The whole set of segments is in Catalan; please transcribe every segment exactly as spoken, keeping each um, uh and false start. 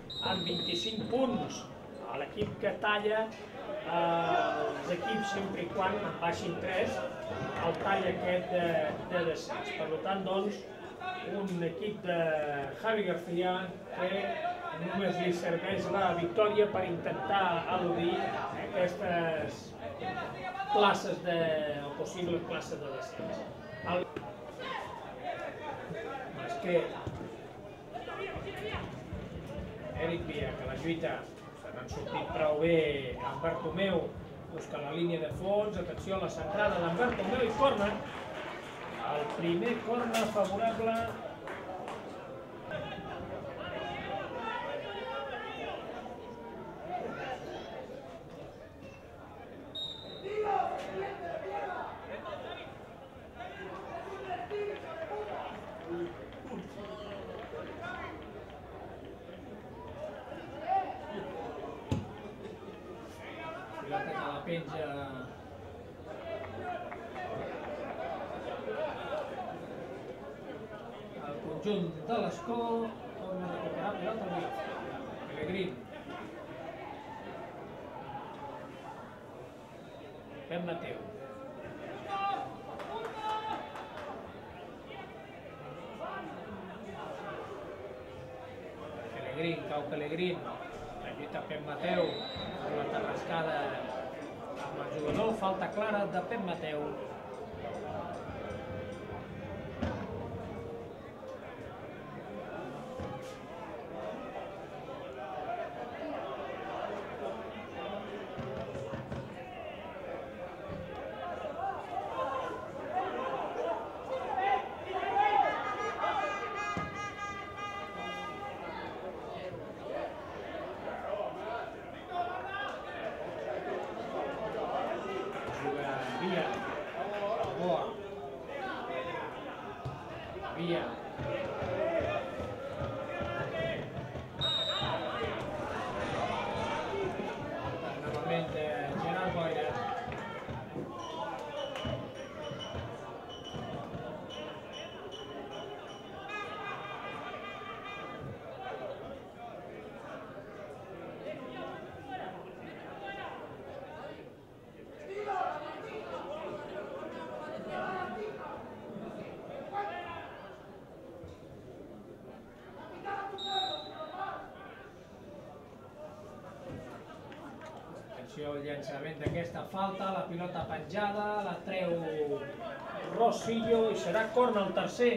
amb vint-i-cinc punts a l'equip que talla els equips sempre i quan en baixin tres el tall aquest de descens. Per tant, doncs, un equip de Javi García que només li serveix la victòria per intentar eludir aquestes places de, o possibles places de descens. És que Eric Villa, que la lluita se n'han sortit prou bé amb Bartomeu, busca la línia de fons, atenció a la centrada d'en Bartomeu i corna. El primer corna favorable penja el conjunt de l'Escó, torna a recuperar pilota avui. Pellegrín. Pep Mateu. Pellegrín, cau Pellegrín. La lluita Pep Mateu, la terrascada amb el jugador, falta clara de Pep Mateu. Villa. Nuevamente Gerard Boira. El llançament d'aquesta falta, la pilota penjada, la treu Rosillo i serà corna el tercer.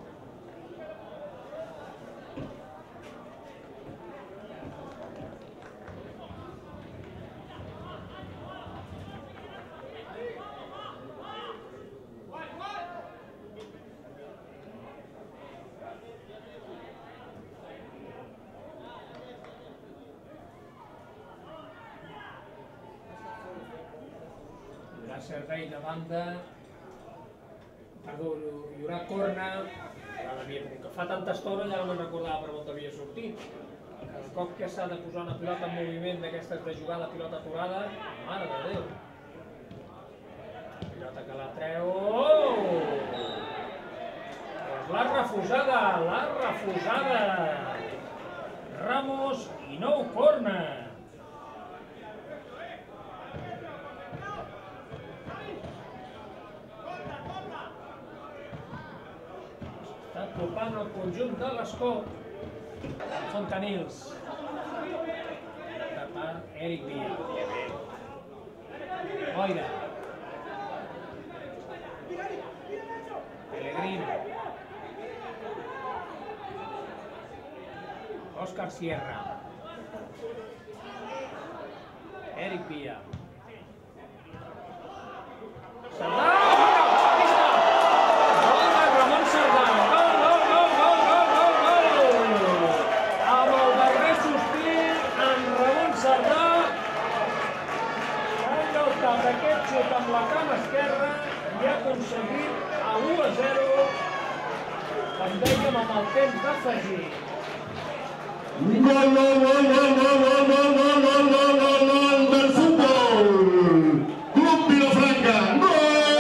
Servei de banda, perdó, hi haurà corna, com que fa tanta estona ja no me'n recordava per on havia sortit. El cop que s'ha de posar una pilota en moviment d'aquestes de jugada pilota aturada, mare de Déu. Pilota que la treu... L'ha refusada, l'ha refusada Ramos i nou corna. Ocupant el conjunt de l'Escó. Fontanils. Per Eric Villa. Boira. Pellegrín. Òscar Sierra. Eric Villa. Sardà! Aquest xut amb la cama esquerra i ha aconseguit a u a zero, com dèiem, amb el temps d'afegir. Gol, gol, gol, gol, gol, gol, gol, gol, gol, gol, gol, gol del futbol! Club Vilafranca, gol!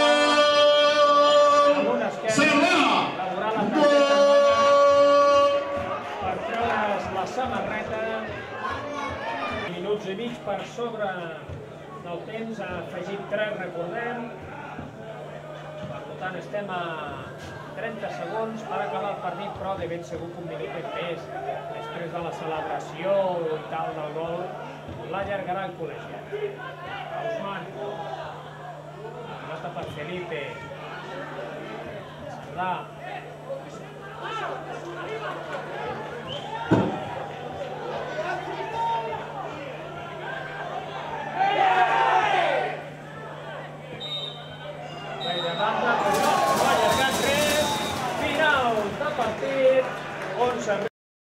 Sardà! Gol! Per treure's la samarreta. piloteta. Minuts i mig per sobre del temps, ha afegit tres, recordem. Per tant, estem a trenta segons per acabar el partit, però de ben segur que un minut més, després de la celebració i tal del gol, l'allargarà el col·legiat. Ousmane. Nota per Felipe. Cerdà.